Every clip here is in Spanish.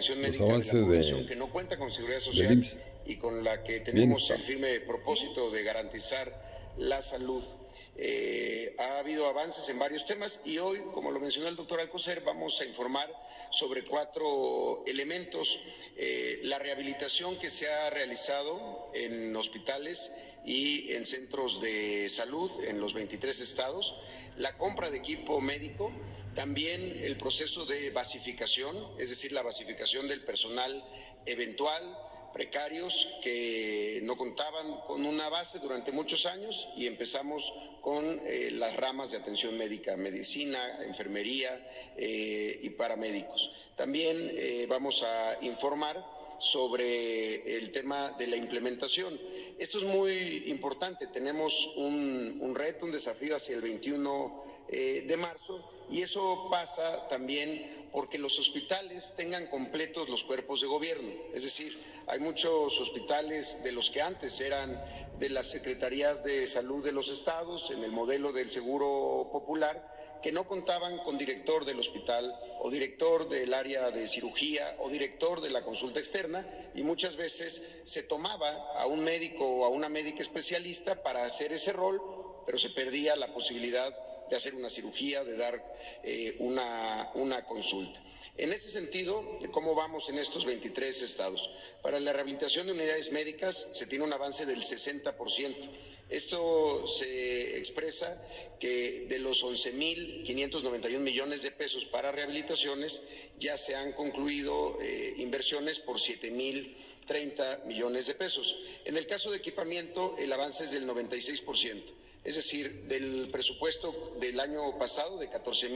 atención los médica de la avances población que no cuenta con seguridad del social IMSS. y con la que tenemos Bien el firme propósito de garantizar la salud. Ha habido avances en varios temas y hoy, como lo mencionó el doctor Alcocer, vamos a informar sobre 4 elementos. La rehabilitación que se ha realizado en hospitales y en centros de salud en los 23 estados, la compra de equipo médico, también el proceso de basificación, es decir, la basificación del personal eventual, precarios que no contaban con una base durante muchos años, y empezamos con las ramas de atención médica, medicina, enfermería y paramédicos. También vamos a informar sobre el tema de la implementación. Esto es muy importante, tenemos un reto, un desafío hacia el 21 de marzo, y eso pasa también porque los hospitales tengan completos los cuerpos de gobierno. Es decir, hay muchos hospitales de los que antes eran de las secretarías de salud de los estados, en el modelo del Seguro Popular, que no contaban con director del hospital o director del área de cirugía o director de la consulta externa, y muchas veces se tomaba a un médico o a una médica especialista para hacer ese rol, pero se perdía la posibilidad de hacer una cirugía, de dar una consulta. En ese sentido, ¿cómo vamos en estos 23 estados? Para la rehabilitación de unidades médicas se tiene un avance del 60%. Esto se expresa que de los 11.591 millones de pesos para rehabilitaciones, ya se han concluido inversiones por 7.030 millones de pesos. En el caso de equipamiento, el avance es del 96%. Es decir, del presupuesto del año pasado de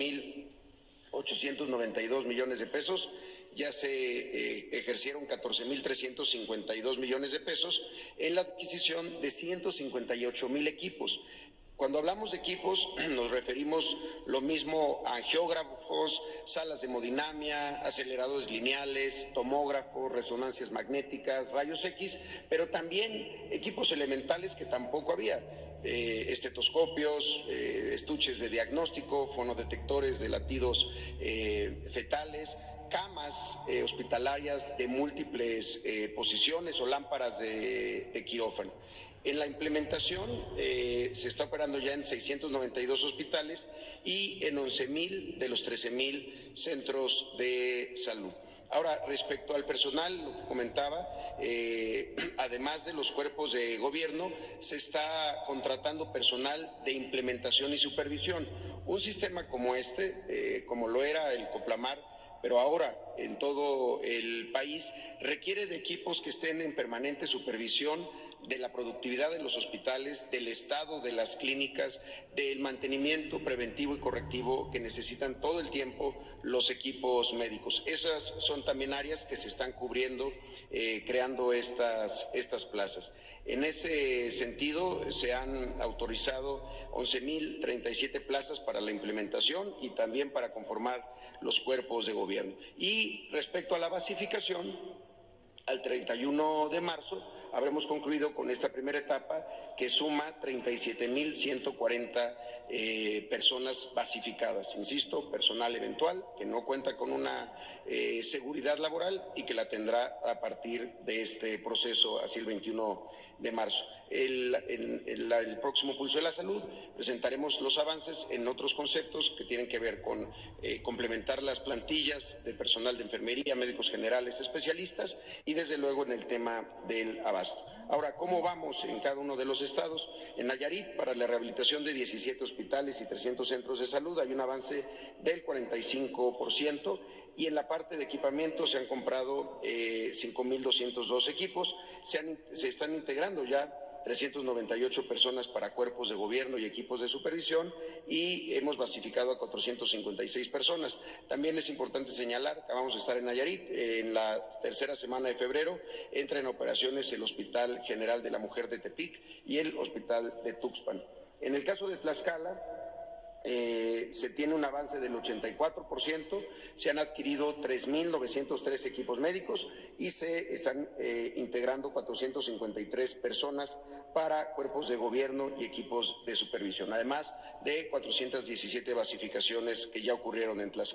14.892 millones de pesos, ya se ejercieron 14.352 millones de pesos en la adquisición de 158.000 equipos. Cuando hablamos de equipos nos referimos lo mismo a angiógrafos, salas de hemodinamia, aceleradores lineales, tomógrafos, resonancias magnéticas, rayos X, pero también equipos elementales que tampoco había. Estetoscopios, estuches de diagnóstico, fonodetectores de latidos fetales, camas hospitalarias de múltiples posiciones o lámparas de quirófano. En la implementación se está operando ya en 692 hospitales y en 11.000 de los 13.000 centros de salud. Ahora, respecto al personal, lo que comentaba, además de los cuerpos de gobierno, se está contratando personal de implementación y supervisión. Un sistema como este, como lo era el Coplamar, pero ahora en todo el país, requiere de equipos que estén en permanente supervisión de la productividad de los hospitales, del estado de las clínicas, del mantenimiento preventivo y correctivo que necesitan todo el tiempo los equipos médicos. Esas son también áreas que se están cubriendo, creando estas plazas. En ese sentido, se han autorizado 11.037 plazas para la implementación y también para conformar los cuerpos de gobierno. Y respecto a la basificación, al 31 de marzo habremos concluido con esta primera etapa que suma 37.140 personas basificadas. Insisto, personal eventual que no cuenta con una seguridad laboral y que la tendrá a partir de este proceso hacia el 21 de marzo. El próximo Pulso de la Salud presentaremos los avances en otros conceptos que tienen que ver con complementar las plantillas de personal de enfermería, médicos generales, especialistas y desde luego en el tema del abasto. Ahora, ¿cómo vamos en cada uno de los estados? En Nayarit, para la rehabilitación de 17 hospitales y 300 centros de salud, hay un avance del 45%. Y en la parte de equipamiento se han comprado 5.202 equipos, se están integrando ya 398 personas para cuerpos de gobierno y equipos de supervisión y hemos basificado a 456 personas. También es importante señalar que vamos a estar en Nayarit, en la tercera semana de febrero, entra en operaciones el Hospital General de la Mujer de Tepic y el Hospital de Tuxpan. En el caso de Tlaxcala, se tiene un avance del 84%, se han adquirido 3.903 equipos médicos y se están integrando 453 personas para cuerpos de gobierno y equipos de supervisión, además de 417 basificaciones que ya ocurrieron en Tlaxcala.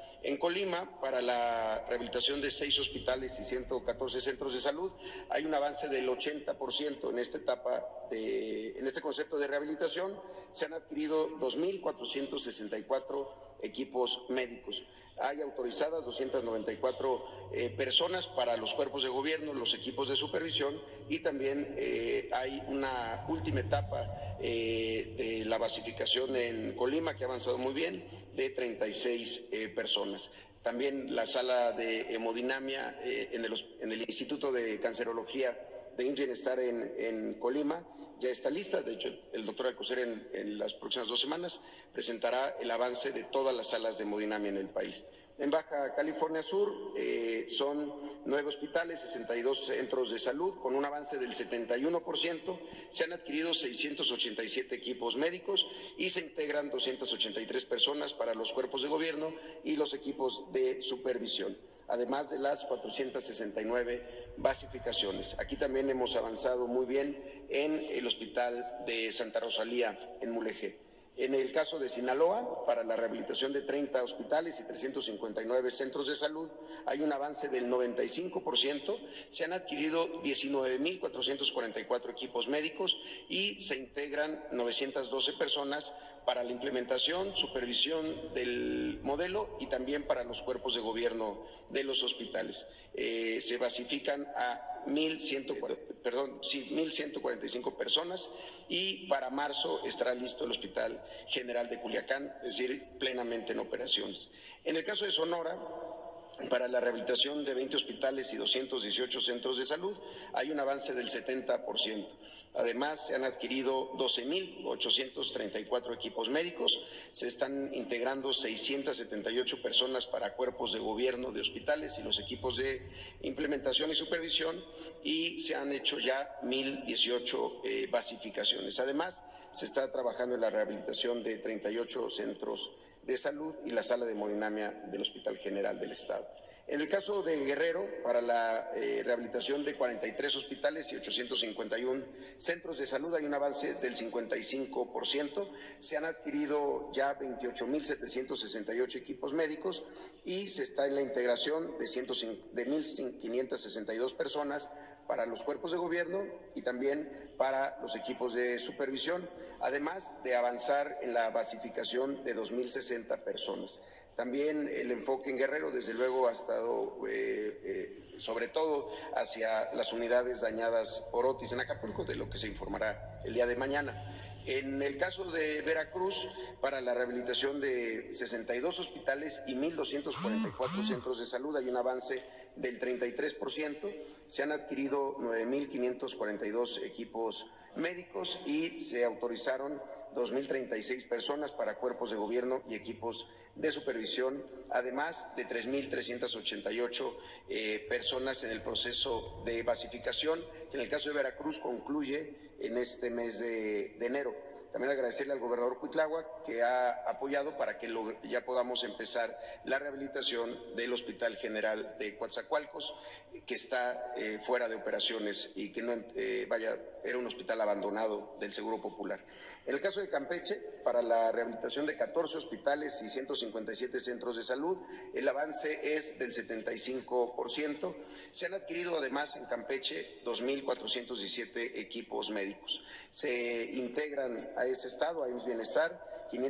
En Colima, para la rehabilitación de 6 hospitales y 114 centros de salud, hay un avance del 80% en esta etapa, en este concepto de rehabilitación. Se han adquirido 2.464 equipos médicos. Hay autorizadas 294 personas para los cuerpos de gobierno, los equipos de supervisión, y también hay una última etapa de la basificación en Colima que ha avanzado muy bien, de 36 personas. También la sala de hemodinamia en el Instituto de Cancerología de Bienestar en Colima ya está lista. De hecho, el doctor Alcocer en las próximas 2 semanas presentará el avance de todas las salas de hemodinamia en el país. En Baja California Sur son 9 hospitales, 62 centros de salud, con un avance del 71%. Se han adquirido 687 equipos médicos y se integran 283 personas para los cuerpos de gobierno y los equipos de supervisión, además de las 469 basificaciones. Aquí también hemos avanzado muy bien en el Hospital de Santa Rosalía en Mulegé. En el caso de Sinaloa, para la rehabilitación de 30 hospitales y 359 centros de salud, hay un avance del 95%, se han adquirido 19.444 equipos médicos y se integran 912 personas para la implementación, supervisión del modelo y también para los cuerpos de gobierno de los hospitales. Se basifican a 1.145 personas y para marzo estará listo el Hospital General de Culiacán, es decir, plenamente en operaciones. En el caso de Sonora, para la rehabilitación de 20 hospitales y 218 centros de salud, hay un avance del 70%. Además, se han adquirido 12.834 equipos médicos, se están integrando 678 personas para cuerpos de gobierno de hospitales y los equipos de implementación y supervisión, y se han hecho ya 1.018 basificaciones. Además, se está trabajando en la rehabilitación de 38 centros de salud y la sala de hemodinamia del Hospital General del Estado. En el caso de Guerrero, para la rehabilitación de 43 hospitales y 851 centros de salud, hay un avance del 55%. Se han adquirido ya 28.768 equipos médicos y se está en la integración de 1.562 personas para los cuerpos de gobierno y también para los equipos de supervisión, además de avanzar en la basificación de 2.060 personas. También el enfoque en Guerrero, desde luego, ha estado sobre todo hacia las unidades dañadas por Otis en Acapulco, de lo que se informará el día de mañana. En el caso de Veracruz, para la rehabilitación de 62 hospitales y 1.244 centros de salud, hay un avance del 33%. Se han adquirido 9.542 equipos médicos y se autorizaron 2.036 personas para cuerpos de gobierno y equipos de supervisión, además de 3.388 personas en el proceso de basificación, que en el caso de Veracruz concluye en este mes de enero. También agradecerle al gobernador Cuitláhuac, que ha apoyado para que ya podamos empezar la rehabilitación del Hospital General de Coatzacoalcos, que está fuera de operaciones y que no era un hospital abandonado del Seguro Popular. En el caso de Campeche, para la rehabilitación de 14 hospitales y 157 centros de salud, el avance es del 75%. Se han adquirido además en Campeche 2.417 equipos médicos. Se integran a ese estado, a IMSS Bienestar,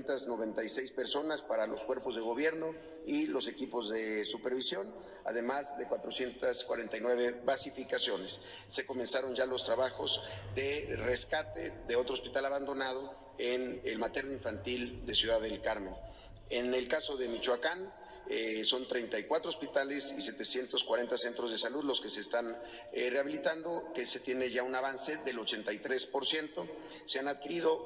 596 personas para los cuerpos de gobierno y los equipos de supervisión, además de 449 basificaciones. Se comenzaron ya los trabajos de rescate de otro hospital abandonado en el materno infantil de Ciudad del Carmen. En el caso de Michoacán, son 34 hospitales y 740 centros de salud los que se están rehabilitando, que se tiene ya un avance del 83%. Se han adquirido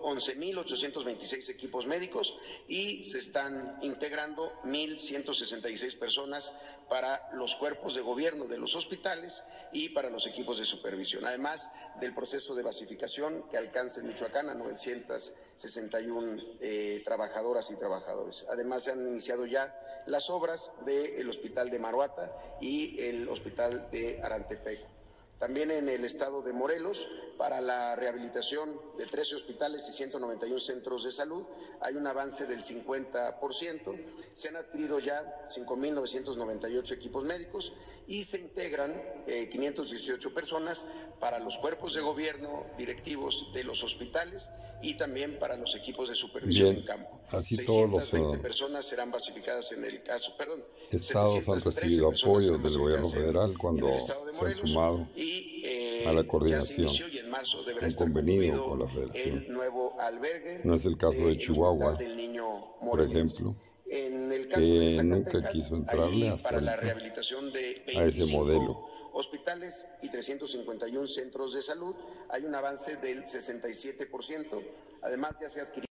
11.826 equipos médicos y se están integrando 1.166 personas para los cuerpos de gobierno de los hospitales y para los equipos de supervisión, además del proceso de basificación que alcanza en Michoacán a 961 trabajadoras y trabajadores. Además, se han iniciado ya las obras del Hospital de Maruata y el Hospital de Arantepec. También en el estado de Morelos, para la rehabilitación de 13 hospitales y 191 centros de salud, hay un avance del 50%. Se han adquirido ya 5.998 equipos médicos y se integran 518 personas para los cuerpos de gobierno, directivos de los hospitales y también para los equipos de supervisión en campo. Así todos los 620 personas serán basificadas en el caso, estados han recibido apoyo del gobierno federal cuando se han sumado a la coordinación, han convenido con la federación. No es el caso de Chihuahua, por ejemplo, que nunca quiso entrarle hasta a ese modelo. Hospitales y 351 centros de salud, hay un avance del 67%. Además, ya se ha adquirido